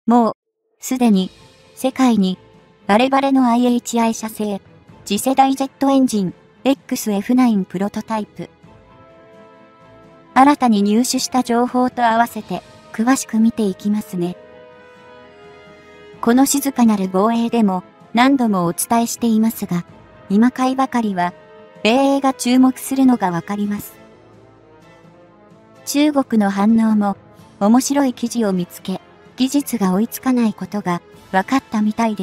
もう、すでに、世界に、バレバレの IHI 社製、次世代ジェットエンジン、XF9 プロトタイプ。新たに入手した情報と合わせて、詳しく見ていきますね。この静かなる防衛でも、何度もお伝えしていますが、今回ばかりは、米英が注目するのがわかります。中国の反応も、面白い記事を見つけ、技術が追いつかないことが分かったみたいです。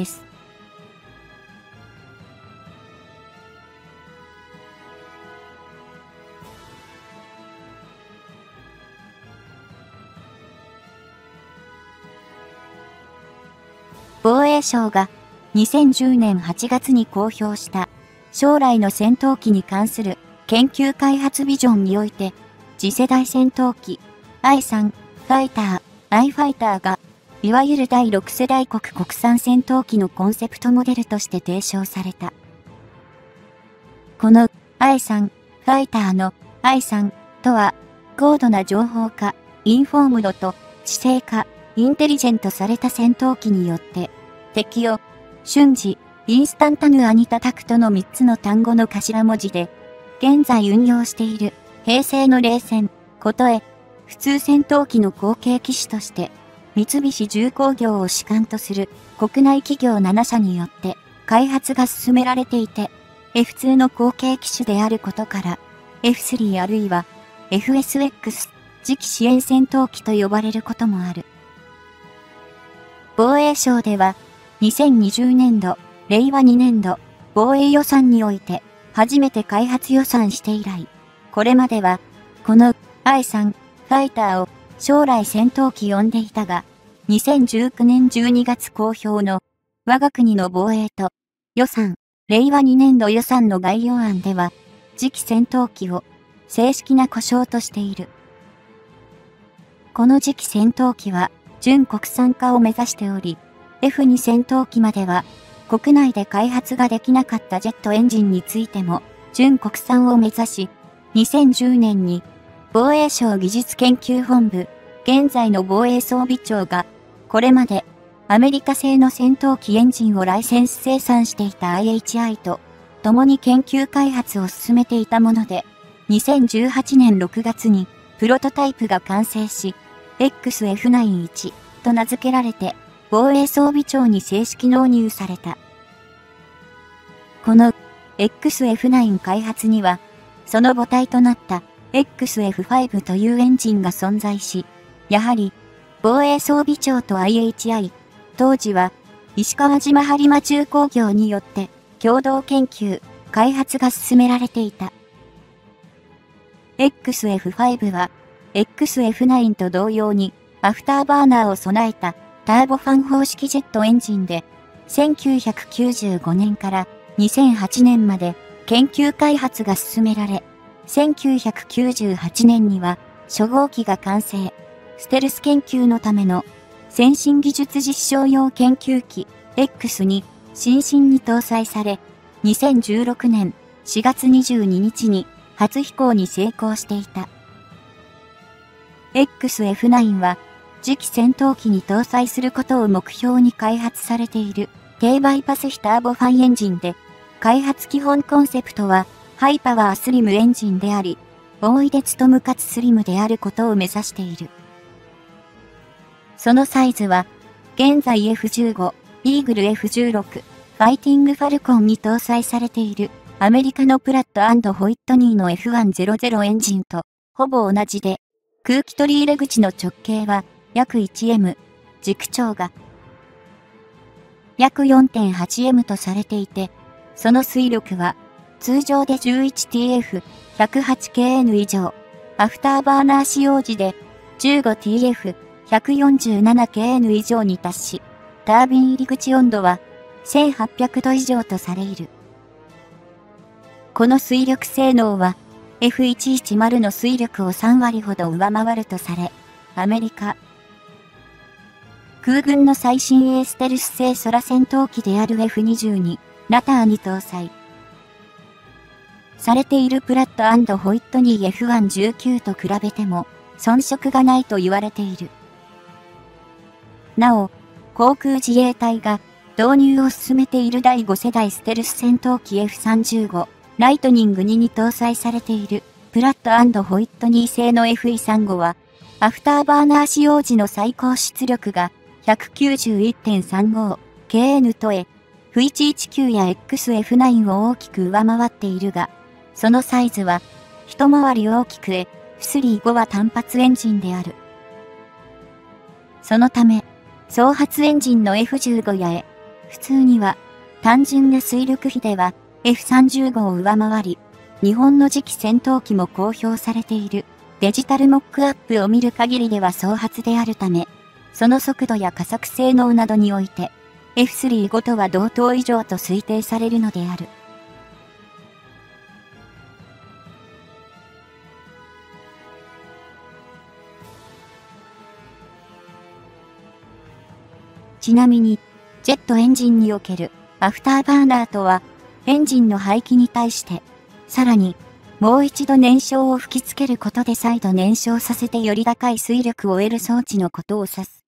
防衛省が2010年8月に公表した将来の戦闘機に関する研究開発ビジョンにおいて、次世代戦闘機 I3 ファイター、I ファイターがいわゆる第6世代国産戦闘機のコンセプトモデルとして提唱された。この I3 ファイターの I3 とは、高度な情報化、インフォームドと知性化、インテリジェントされた戦闘機によって、敵を瞬時、インスタンタヌアに叩くとの3つの単語の頭文字で、現在運用している平成の冷戦、ことへ、普通戦闘機の後継機種として、三菱重工業を主幹とする国内企業7社によって開発が進められていて、F2 の後継機種であることから、F3 あるいは FSX 次期支援戦闘機と呼ばれることもある。防衛省では、2020年度、令和2年度、防衛予算において、初めて開発予算して以来、これまでは、この I3 ファイターを将来戦闘機呼んでいたが、2019年12月公表の我が国の防衛と予算、令和2年度予算の概要案では、次期戦闘機を正式な呼称としている。この次期戦闘機は、準国産化を目指しており、F2 戦闘機までは、国内で開発ができなかったジェットエンジンについても、準国産を目指し、2010年に、防衛省技術研究本部、現在の防衛装備庁が、これまで、アメリカ製の戦闘機エンジンをライセンス生産していた IHI と、共に研究開発を進めていたもので、2018年6月に、プロトタイプが完成し、XF91 と名付けられて、防衛装備庁に正式納入された。この XF9 開発には、その母体となった XF5 というエンジンが存在し、やはり、防衛装備庁と IHI、当時は、石川島播磨重工業によって、共同研究、開発が進められていた。XF5 は、XF9 と同様に、アフターバーナーを備えたターボファン方式ジェットエンジンで、1995年から2008年まで研究開発が進められ、1998年には初号機が完成、ステルス研究のための先進技術実証用研究機 X に新進に搭載され、2016年4月22日に初飛行に成功していた。XF9 は次期戦闘機に搭載することを目標に開発されている低バイパス比ターボファンエンジンで、開発基本コンセプトはハイパワースリムエンジンであり、大出務かつスリムであることを目指している。そのサイズは、現在 F15、イーグル F16、ファイティングファルコンに搭載されているアメリカのプラット&ホイットニーの F100 エンジンとほぼ同じで、空気取り入れ口の直径は約 1M、軸長が約 4.8M とされていて、その推力は通常で 11TF、108kN 以上、アフターバーナー使用時で 15TF、147kN 以上に達し、タービン入り口温度は1800度以上とされる。この推力性能は F110 の推力を3割ほど上回るとされ、アメリカ空軍の最新鋭ステルス製空戦闘機である F22 ラターに搭載されているプラット&ホイットニー F119 と比べても遜色がないと言われている。なお、 航空自衛隊が導入を進めている第5世代ステルス戦闘機 F-35 ライトニング2に搭載されているプラット&ホイットニー製の FE35 は、アフターバーナー使用時の最高出力が 191.35kN とF119 や XF9 を大きく上回っているが、そのサイズは一回り大きくF35 は単発エンジンである。そのため、双発エンジンの F15 や普通には単純な推力比では F35 を上回り、日本の次期戦闘機も公表されているデジタルモックアップを見る限りでは双発であるため、その速度や加速性能などにおいて F35 とは同等以上と推定されるのである。ちなみに、ジェットエンジンにおけるアフターバーナーとは、エンジンの排気に対して、さらに、もう一度燃焼を吹きつけることで再度燃焼させてより高い推力を得る装置のことを指す。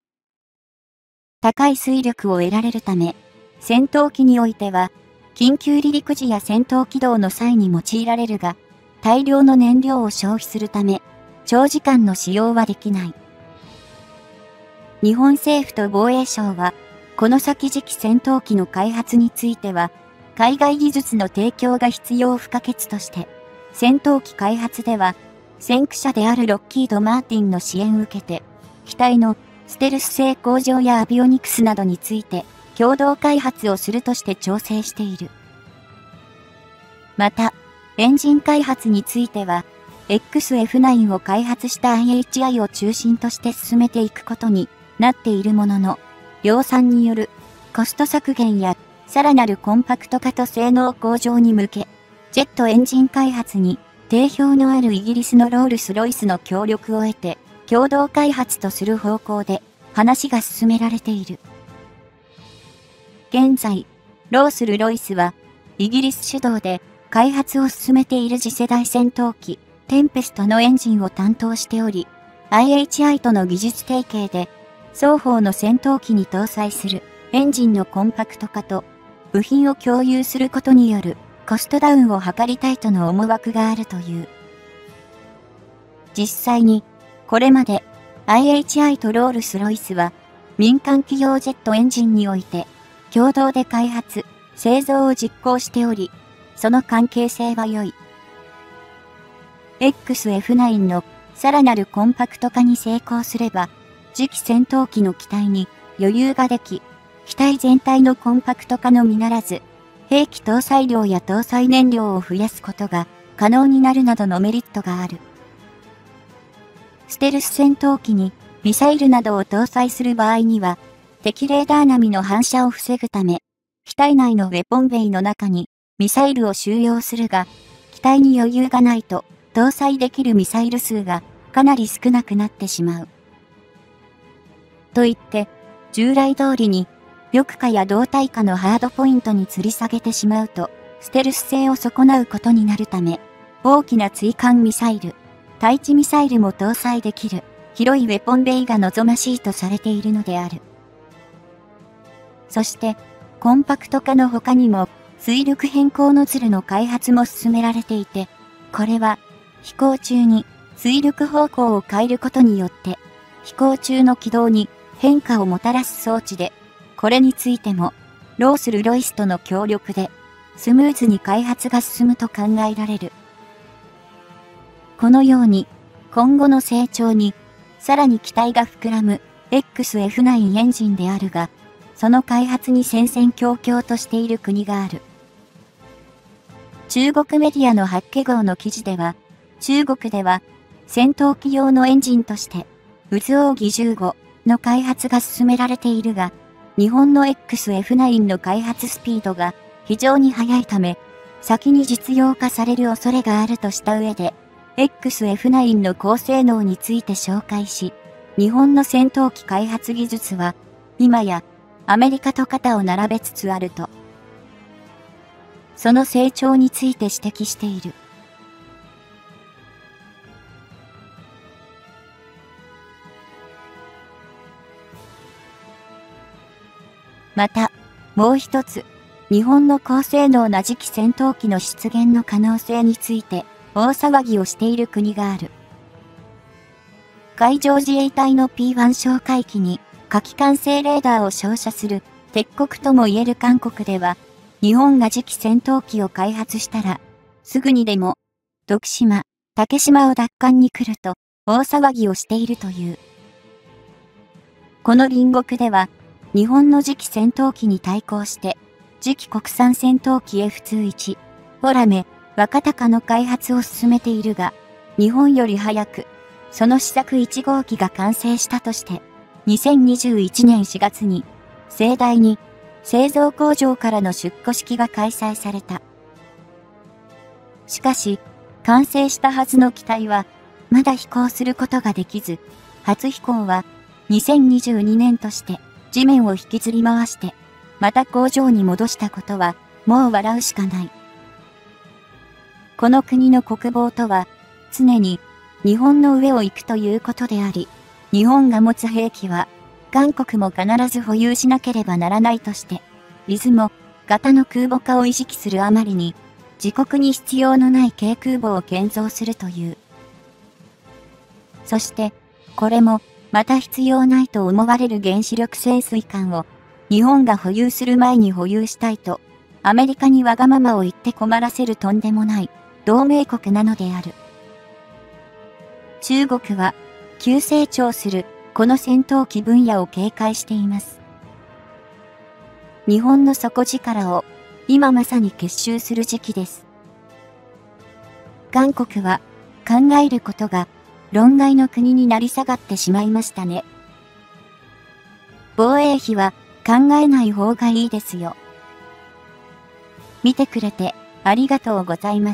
高い推力を得られるため、戦闘機においては、緊急離陸時や戦闘起動の際に用いられるが、大量の燃料を消費するため、長時間の使用はできない。日本政府と防衛省は、この先次期戦闘機の開発については、海外技術の提供が必要不可欠として、戦闘機開発では、先駆者であるロッキード・マーティンの支援を受けて、機体のステルス性向上やアビオニクスなどについて、共同開発をするとして調整している。また、エンジン開発については、XF9 を開発した IHI を中心として進めていくことになっているものの、量産によるコスト削減やさらなるコンパクト化と性能向上に向け、ジェットエンジン開発に定評のあるイギリスのロールスロイスの協力を得て、共同開発とする方向で話が進められている。現在、ロースロイスはイギリス主導で開発を進めている次世代戦闘機テンペストのエンジンを担当しており、IHI との技術提携で双方の戦闘機に搭載するエンジンのコンパクト化と部品を共有することによるコストダウンを図りたいとの思惑があるという。実際に、これまで IHI とロールスロイスは民間企業ジェットエンジンにおいて共同で開発、製造を実行しており、その関係性は良い。XF9 のさらなるコンパクト化に成功すれば、次期戦闘機の機体に余裕ができ、機体全体のコンパクト化のみならず、兵器搭載量や搭載燃料を増やすことが可能になるなどのメリットがある。ステルス戦闘機にミサイルなどを搭載する場合には、敵レーダー並みの反射を防ぐため、機体内のウェポンベイの中にミサイルを収容するが、機体に余裕がないと搭載できるミサイル数がかなり少なくなってしまう。と言って、従来通りに、翼化や動体化のハードポイントに吊り下げてしまうと、ステルス性を損なうことになるため、大きな追艦ミサイル、対地ミサイルも搭載できる、広いウェポンベイが望ましいとされているのである。そして、コンパクト化の他にも、推力変更ノズルの開発も進められていて、これは、飛行中に推力方向を変えることによって、飛行中の軌道に変化をもたらす装置で、これについても、ロースロイスとの協力で、スムーズに開発が進むと考えられる。このように、今後の成長に、さらに期待が膨らむ XF9 エンジンであるが、その開発に戦々恐々としている国がある。中国メディアの八卦号の記事では、中国では、戦闘機用のエンジンとして、渦扇15の開発が進められているが、日本の XF9 の開発スピードが非常に速いため、先に実用化される恐れがあるとした上で、XF9 の高性能について紹介し、日本の戦闘機開発技術は、今やアメリカと肩を並べつつあると、その成長について指摘している。 また、もう一つ、日本の高性能な次期戦闘機の出現の可能性について大騒ぎをしている国がある。海上自衛隊の P1 哨戒機に火器管制レーダーを照射する敵国とも言える韓国では、日本が次期戦闘機を開発したら、すぐにでも、徳島、竹島を奪還に来ると大騒ぎをしているという。この隣国では、日本の次期戦闘機に対抗して、次期国産戦闘機 F21、フォラメ、若鷹の開発を進めているが、日本より早く、その試作1号機が完成したとして、2021年4月に、盛大に製造工場からの出庫式が開催された。しかし、完成したはずの機体は、まだ飛行することができず、初飛行は2022年として地面を引きずり回して、また工場に戻したことは、もう笑うしかない。この国の国防とは、常に日本の上を行くということであり、日本が持つ兵器は、韓国も必ず保有しなければならないとして、出雲型の空母化を意識するあまりに、自国に必要のない軽空母を建造するという。そして、これも、また必要ないと思われる原子力潜水艦を、日本が保有する前に保有したいと、アメリカにわがままを言って困らせるとんでもない、同盟国なのである。中国は、急成長する、この戦闘機分野を警戒しています。日本の底力を、今まさに結集する時期です。韓国は、考えることが、論外の国になり下がってしまいましたね。防衛費は、考えない方がいいですよ。見てくれて、ありがとうございます。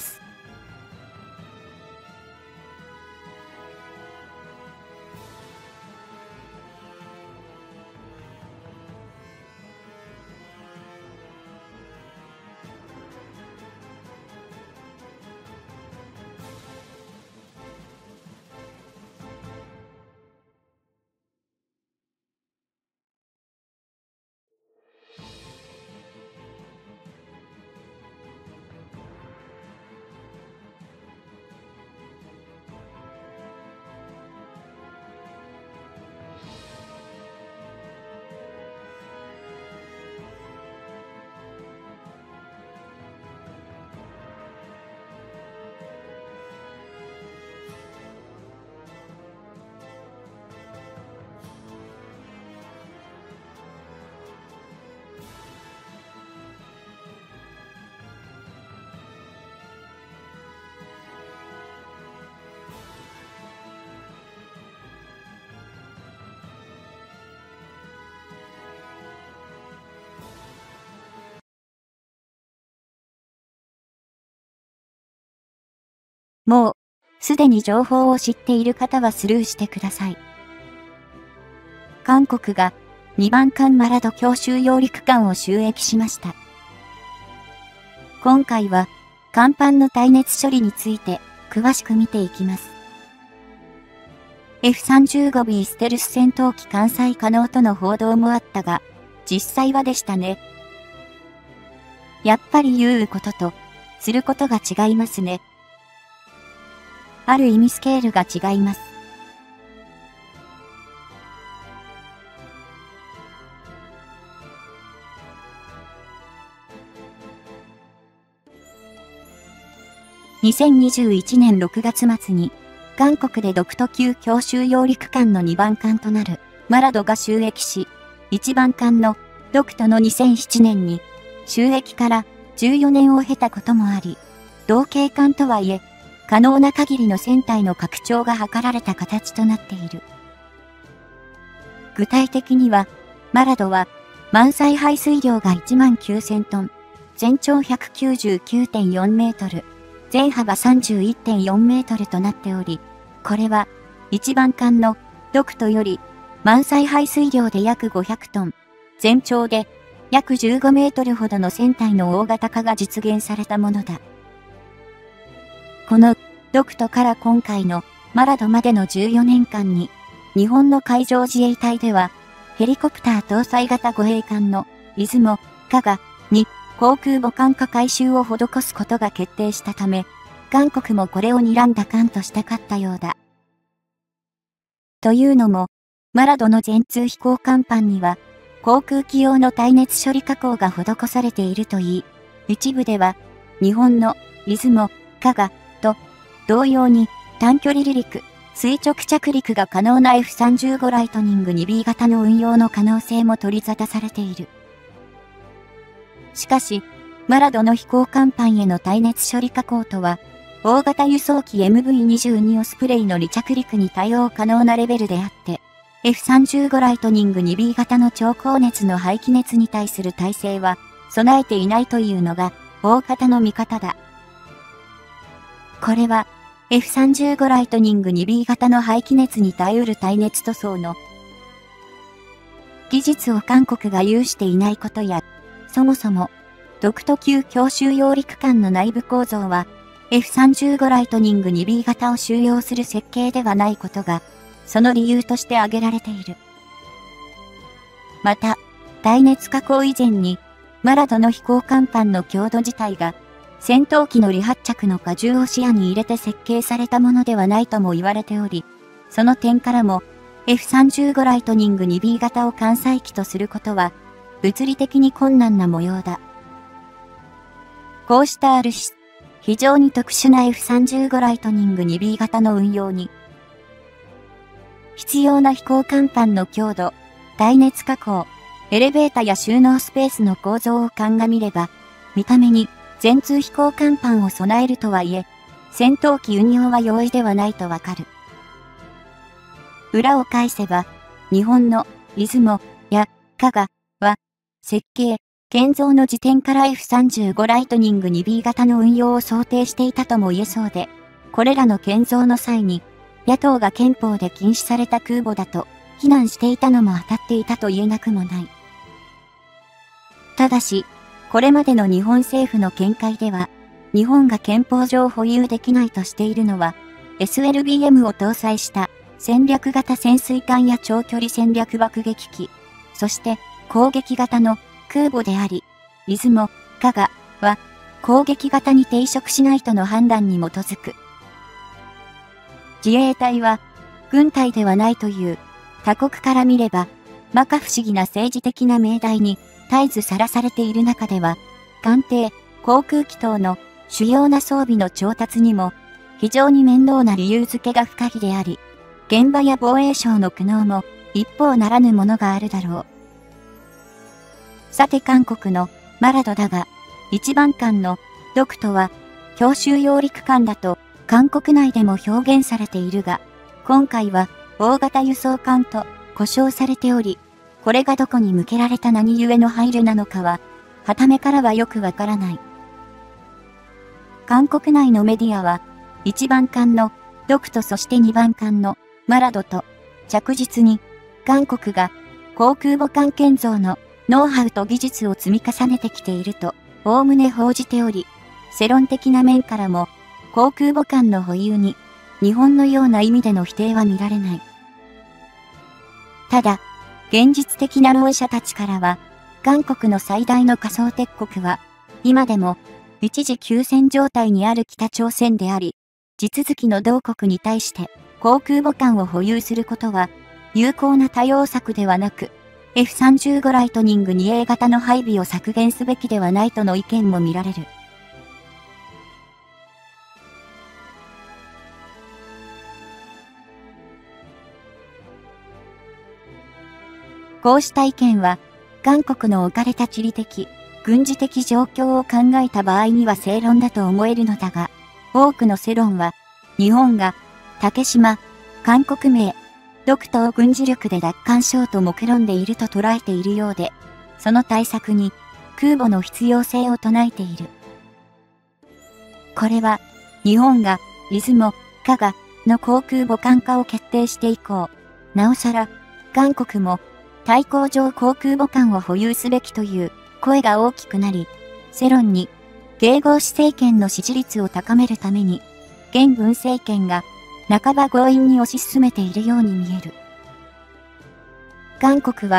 もう、すでに情報を知っている方はスルーしてください。韓国が2番艦マラド強襲揚陸艦を就役しました。今回は、甲板の耐熱処理について詳しく見ていきます。F35B ステルス戦闘機艦載可能との報道もあったが、実際はでしたね。やっぱり言うことと、することが違いますね。ある意味スケールが違います。2021年6月末に、韓国で独都級強襲揚陸艦の2番艦となるマラドが就役し、1番艦の独都の2007年に、就役から14年を経たこともあり、同型艦とはいえ、可能な限りの船体の拡張が図られた形となっている。具体的には、マラドは、満載排水量が19000トン、全長199.4メートル、全幅31.4メートルとなっており、これは、一番艦の独都より、満載排水量で約500トン、全長で約15メートルほどの船体の大型化が実現されたものだ。この独都から今回のマラドまでの14年間に、日本の海上自衛隊では、ヘリコプター搭載型護衛艦の出雲、加賀に航空母艦化改修を施すことが決定したため、韓国もこれを睨んだ艦としたかったようだ。というのも、マラドの全通飛行甲板には、航空機用の耐熱処理加工が施されているといい、一部では、日本の出雲、加賀と同様に短距離離陸、垂直着陸が可能な F-35 ライトニング 2B 型の運用の可能性も取り沙汰されている。しかし、マラドの飛行甲板への耐熱処理加工とは、大型輸送機 MV-22 オスプレイの離着陸に対応可能なレベルであって、F-35 ライトニング 2B 型の超高熱の排気熱に対する耐性は備えていないというのが大方の見方だ。これは F-35 ライトニング 2B 型の排気熱に耐えうる耐熱塗装の技術を韓国が有していないことや、そもそも独特級強収揚陸艦の内部構造は F-35 ライトニング 2B 型を収容する設計ではないことが、その理由として挙げられている。また、耐熱加工以前に、マラドの飛行甲板の強度自体が、戦闘機の離発着の荷重を視野に入れて設計されたものではないとも言われており、その点からも、F-35 ライトニング 2B 型を艦載機とすることは、物理的に困難な模様だ。こうしたある種、非常に特殊な F-35 ライトニング 2B 型の運用に、必要な飛行甲板の強度、耐熱加工、エレベータや収納スペースの構造を鑑みれば、見た目に全通飛行甲板を備えるとはいえ、戦闘機運用は容易ではないとわかる。裏を返せば、日本の出雲や加賀は、設計、建造の時点から F-35 ライトニング 2B 型の運用を想定していたとも言えそうで、これらの建造の際に、野党が憲法で禁止された空母だと非難していたのも当たっていたと言えなくもない。ただし、これまでの日本政府の見解では、日本が憲法上保有できないとしているのは、SLBM を搭載した戦略型潜水艦や長距離戦略爆撃機、そして攻撃型の空母であり、出雲、加賀は攻撃型に抵触しないとの判断に基づく。自衛隊は軍隊ではないという他国から見れば摩訶不思議な政治的な命題に絶えずさらされている中では、艦艇、航空機等の主要な装備の調達にも非常に面倒な理由付けが不可避であり、現場や防衛省の苦悩も一方ならぬものがあるだろう。さて韓国のマラドだが、一番艦のドクトは強収揚陸艦だと韓国内でも表現されているが、今回は大型輸送艦と呼称されており、これがどこに向けられた何故の配慮なのかは、傍目からはよくわからない。韓国内のメディアは、1番艦のドクトそして2番艦のマラドと着実に韓国が航空母艦建造のノウハウと技術を積み重ねてきていると、おおむね報じており、世論的な面からも、航空母艦の保有に、日本のような意味での否定は見られない。ただ、現実的な論者たちからは、韓国の最大の仮想敵国は、今でも、一時休戦状態にある北朝鮮であり、地続きの同国に対して、航空母艦を保有することは、有効な対応策ではなく、F-35 ライトニング 2A 型の配備を削減すべきではないとの意見も見られる。こうした意見は、韓国の置かれた地理的、軍事的状況を考えた場合には正論だと思えるのだが、多くの世論は、日本が、竹島、韓国名、独島軍事力で奪還しようと目論んでいると捉えているようで、その対策に、空母の必要性を唱えている。これは、日本が、出雲、加賀の航空母艦化を決定して以降、なおさら、韓国も、対抗上航空母艦を保有すべきという声が大きくなり、世論に迎合し政権の支持率を高めるために、現文政権が半ば強引に推し進めているように見える。韓国は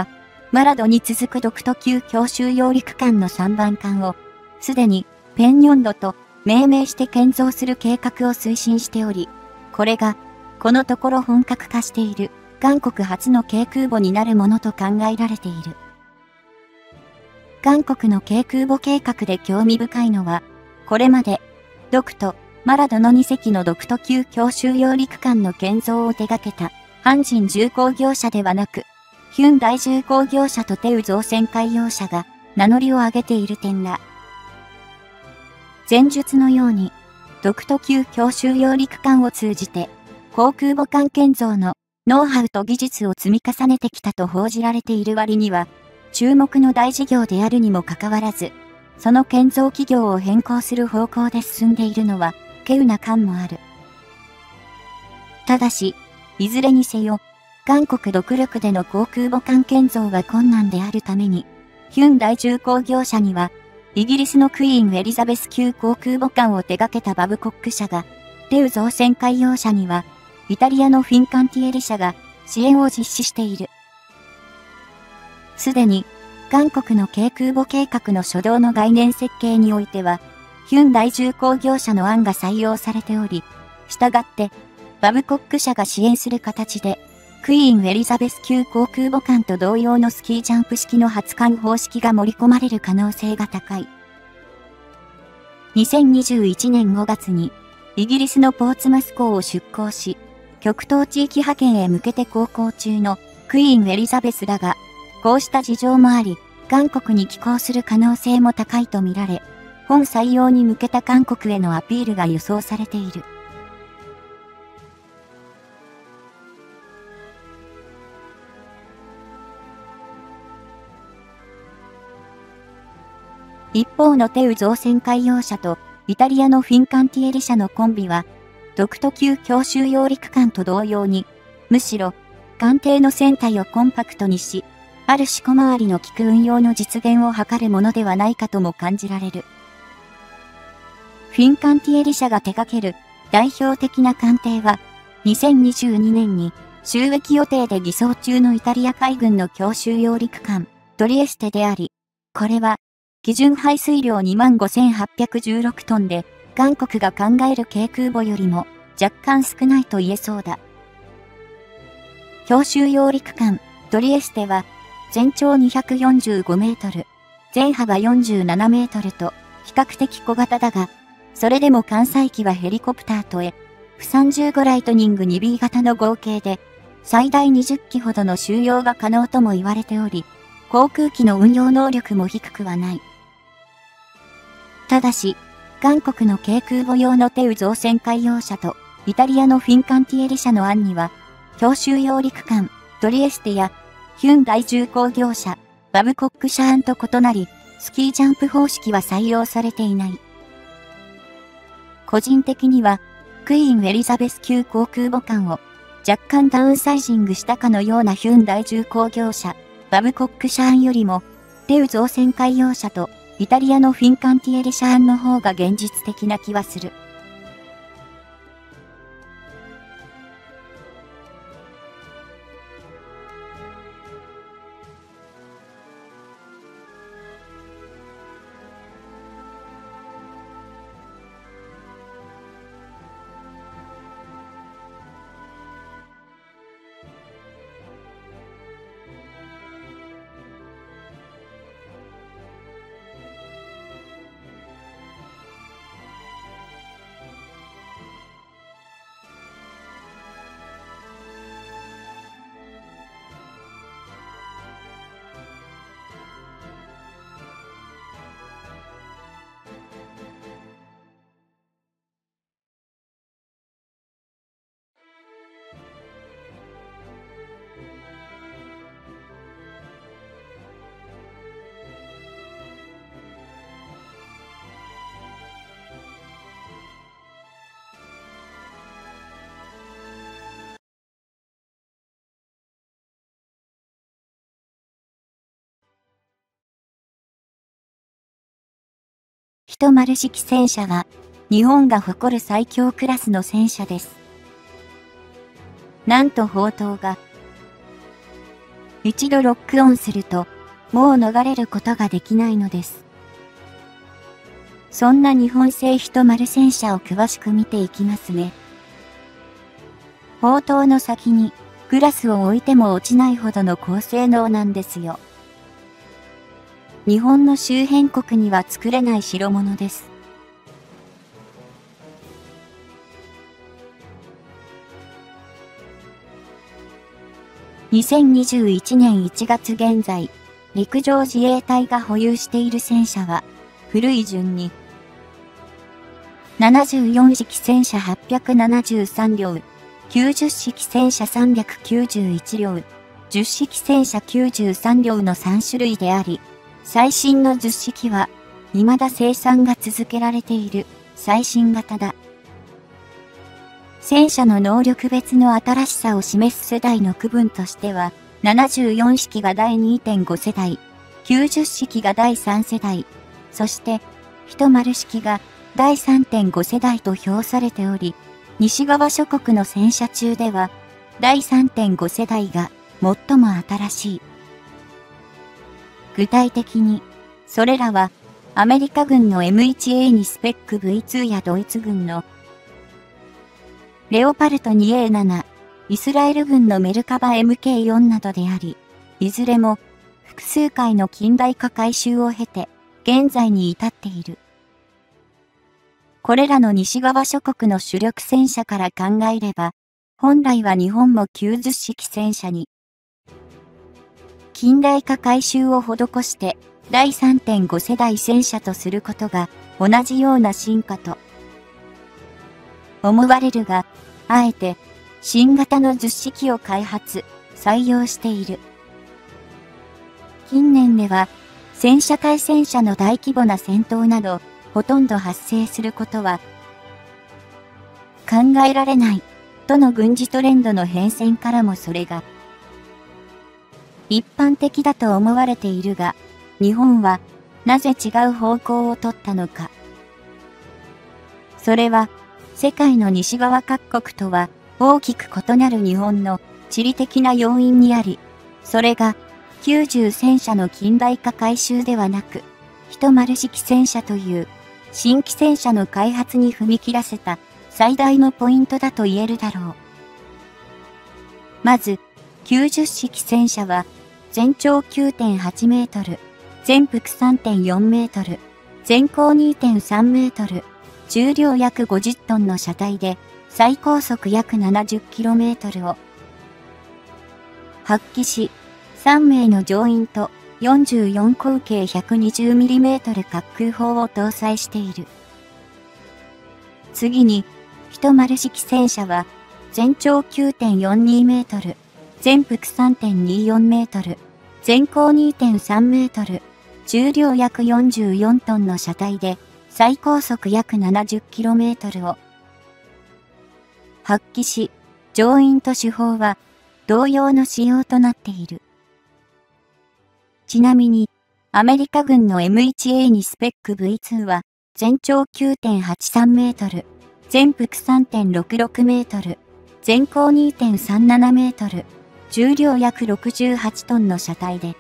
マラドに続く独特級強襲揚陸艦の3番艦を、すでにペンニョンドと命名して建造する計画を推進しており、これが、このところ本格化している、韓国初の軽空母になるものと考えられている。韓国の軽空母計画で興味深いのは、これまで、ドクとマラドの2隻の独特級強襲揚陸艦の建造を手掛けた、ハンジン重工業者ではなく、ヒュン大重工業者とテウ造船海洋社が名乗りを上げている点だ。前述のように、独特級強襲揚陸艦を通じて、航空母艦建造のノウハウと技術を積み重ねてきたと報じられている割には、注目の大事業であるにもかかわらず、その建造企業を変更する方向で進んでいるのは、稀有な感もある。ただし、いずれにせよ、韓国独力での航空母艦建造は困難であるために、ヒュン大重工業者には、イギリスのクイーン・エリザベス級航空母艦を手掛けたバブコック社が、テウ造船海洋社には、イタリアのフィンカンティエリ社が支援を実施している。すでに、韓国の軽空母計画の初動の概念設計においては、ヒュン大重工業者の案が採用されており、したがって、バブコック社が支援する形で、クイーン・エリザベス級航空母艦と同様のスキージャンプ式の発艦方式が盛り込まれる可能性が高い。2021年5月に、イギリスのポーツマス港を出港し、極東地域派遣へ向けて航行中のクイーン・エリザベスだが、こうした事情もあり、韓国に寄港する可能性も高いとみられ、本採用に向けた韓国へのアピールが予想されている。一方のテウ造船海洋社とイタリアのフィンカンティエリ社のコンビは、独特級強襲揚陸艦と同様に、むしろ、艦艇の船体をコンパクトにし、ある小回りの利く運用の実現を図るものではないかとも感じられる。フィンカンティエリ社が手掛ける代表的な艦艇は、2022年に就役予定で偽装中のイタリア海軍の強襲揚陸艦、トリエステであり、これは、基準排水量25,816トンで、韓国が考える軽空母よりも若干少ないと言えそうだ。強襲揚陸艦、トリエステは、全長245メートル、全幅47メートルと、比較的小型だが、それでも艦載機はヘリコプターとF-35ライトニング 2B 型の合計で、最大20機ほどの収容が可能とも言われており、航空機の運用能力も低くはない。ただし、韓国の軽空母用のテウ造船海洋社と、イタリアのフィンカンティエリ社の案には、強襲揚陸艦、トリエステや、ヒュン大重工業者、バブコック社案と異なり、スキージャンプ方式は採用されていない。個人的には、クイーン・エリザベス級航空母艦を、若干ダウンサイジングしたかのようなヒュン大重工業者、バブコック社案よりも、テウ造船海洋社と、イタリアのフィンカンティエリ社案の方が現実的な気はする。一丸式戦車は、日本が誇る最強クラスの戦車です。なんと砲塔が、 一度ロックオンすると、もう逃れることができないのです。そんな日本製日丸戦車を詳しく見ていきますね。砲塔の先にグラスを置いても落ちないほどの高性能なんですよ。日本の周辺国には作れない代物です。2021年1月現在、陸上自衛隊が保有している戦車は、古い順に、74式戦車873両、90式戦車391両、10式戦車93両の3種類であり、最新の10式は、未だ生産が続けられている最新型だ。戦車の能力別の新しさを示す世代の区分としては、74式が第 2.5 世代、90式が第3世代、そして、日丸式が第 3.5 世代と表されており、西側諸国の戦車中では、第 3.5 世代が最も新しい。具体的に、それらは、アメリカ軍の M1A にスペック V2 やドイツ軍のレオパルト 2A7、イスラエル軍のメルカバ MK4 などであり、いずれも複数回の近代化改修を経て、現在に至っている。これらの西側諸国の主力戦車から考えれば、本来は日本も90式戦車に、近代化改修を施して第 3.5 世代戦車とすることが同じような進化と思われるが、あえて新型の10式を開発、採用している。近年では戦車対戦車の大規模な戦闘などほとんど発生することは考えられないとの軍事トレンドの変遷からもそれが一般的だと思われているが、日本はなぜ違う方向を取ったのか。それは世界の西側各国とは大きく異なる日本の地理的な要因にあり、それが90戦車の近代化改修ではなく、日丸式戦車という新規戦車の開発に踏み切らせた最大のポイントだと言えるだろう。まず、90式戦車は全長 9.8 メートル、全幅 3.4 メートル、全高 2.3 メートル、重量約50トンの車体で最高速約 70km を発揮し、3名の乗員と44口径 120mm 滑空砲を搭載している。次に、日丸式戦車は全長 9.42 メートル、全幅 3.24 メートル、全高 2.3 メートル、重量約44トンの車体で最高速約 70km を発揮し、乗員と主砲は同様の仕様となっている。ちなみに、アメリカ軍の M1A にスペック V2 は全長 9.83 メートル、全幅 3.66 メートル、全高 2.37 メートル、重量約68トンの車体で、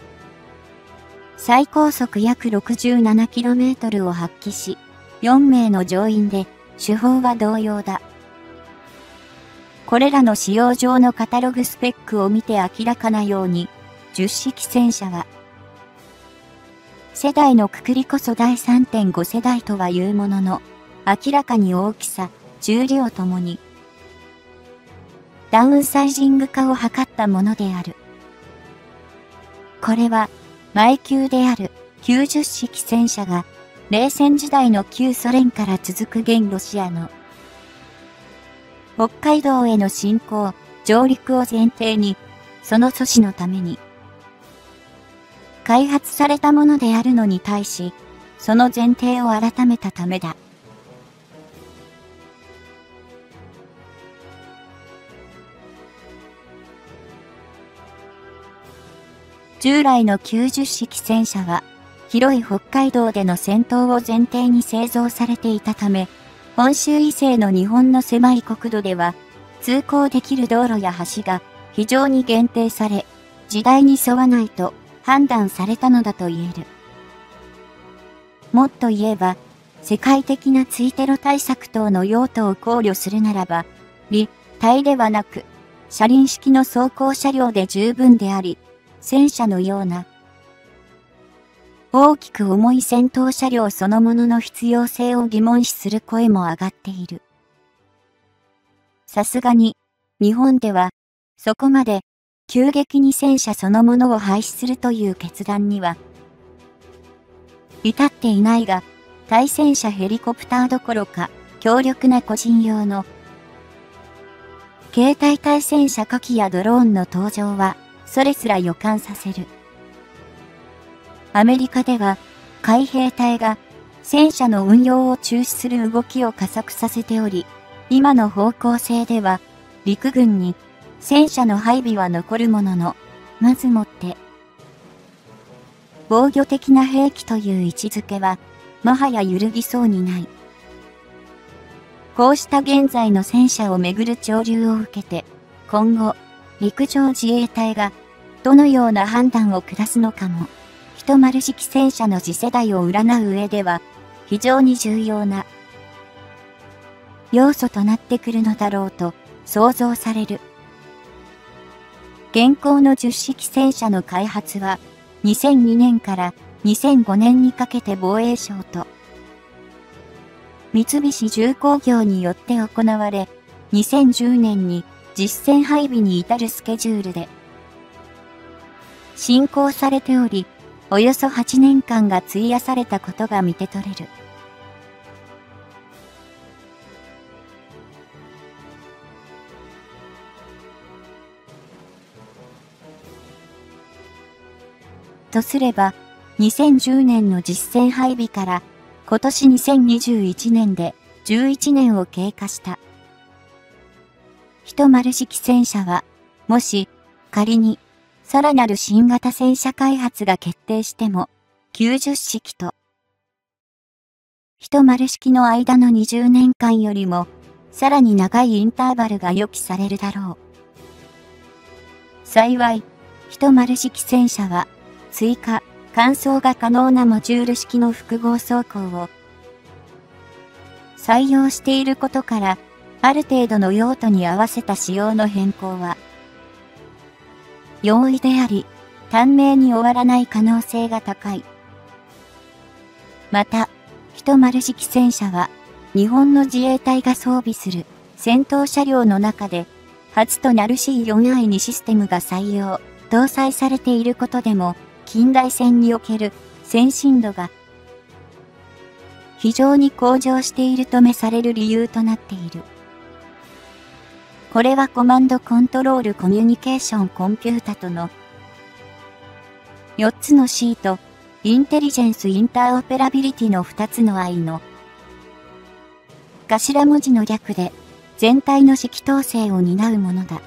最高速約 67km を発揮し、4名の乗員で、主砲は同様だ。これらの使用上のカタログスペックを見て明らかなように、10式戦車は、世代のくくりこそ第 3.5 世代とはいうものの、明らかに大きさ、重量ともに、ダウンサイジング化を図ったものである。これは、前級である90式戦車が、冷戦時代の旧ソ連から続く現ロシアの北海道への侵攻、上陸を前提に、その阻止のために、開発されたものであるのに対し、その前提を改めたためだ。従来の90式戦車は、広い北海道での戦闘を前提に製造されていたため、本州以西の日本の狭い国土では、通行できる道路や橋が非常に限定され、 時代に沿わないと判断されたのだと言える。もっと言えば、世界的な追テロ対策等の用途を考慮するならば、離隊ではなく、車輪式の装甲車両で十分であり、戦車のような、大きく重い戦闘車両そのものの必要性を疑問視する声も上がっている。さすがに、日本では、そこまで、急激に戦車そのものを廃止するという決断には、至っていないが、対戦車ヘリコプターどころか、強力な個人用の、携帯対戦車火器やドローンの登場は、それすら予感させる。アメリカでは、海兵隊が戦車の運用を中止する動きを加速させており、今の方向性では、陸軍に戦車の配備は残るものの、まずもって、防御的な兵器という位置づけは、もはや揺るぎそうにない。こうした現在の戦車をめぐる潮流を受けて、今後、陸上自衛隊がどのような判断を下すのかも、一丸式戦車の次世代を占う上では、非常に重要な要素となってくるのだろうと想像される。現行の10式戦車の開発は、2002年から2005年にかけて防衛省と三菱重工業によって行われ、2010年に実戦配備に至るスケジュールで進行されており、およそ8年間が費やされたことが見て取れる。とすれば、2010年の実戦配備から今年2021年で11年を経過した。一丸式戦車は、もし仮にさらなる新型戦車開発が決定しても、90式と一丸式の間の20年間よりも、さらに長いインターバルが予期されるだろう。幸い、一丸式戦車は、追加、換装が可能なモジュール式の複合装甲を採用していることから、ある程度の用途に合わせた仕様の変更は、容易であり、短命に終わらない可能性が高い。また、一丸式戦車は、日本の自衛隊が装備する戦闘車両の中で、初となる C4I2 システムが採用、搭載されていることでも、近代戦における先進度が非常に向上しているとめされる理由となっている。これはコマンドコントロールコミュニケーションコンピュータとの4つの C とインテリジェンスインターオペラビリティの2つの I の頭文字の略で全体の指揮統制を担うものだ。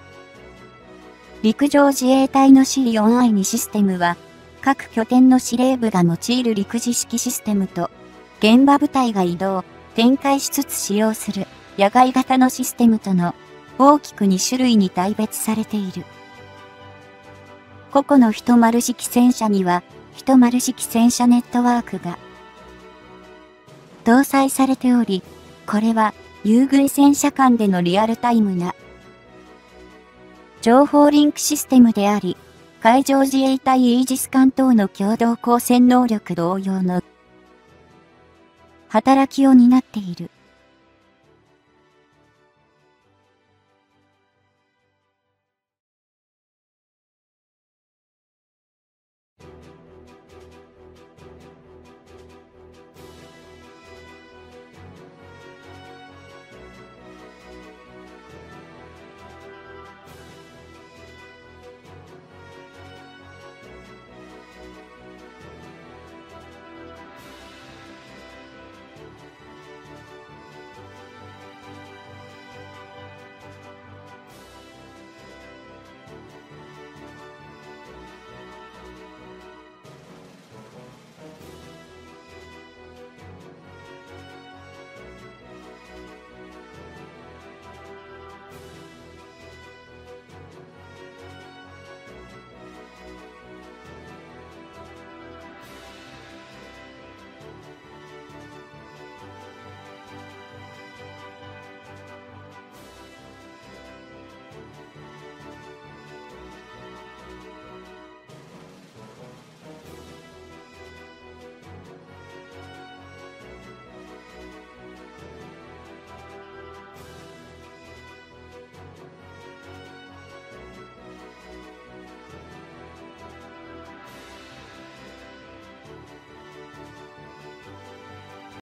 陸上自衛隊の C4I2 システムは各拠点の司令部が用いる陸自式システムと現場部隊が移動、展開しつつ使用する野外型のシステムとの大きく2種類に大別されている。個々の一丸式戦車には一丸式戦車ネットワークが搭載されており、これは友軍戦車間でのリアルタイムな情報リンクシステムであり、海上自衛隊イージス艦等の共同光線能力同様の働きを担っている。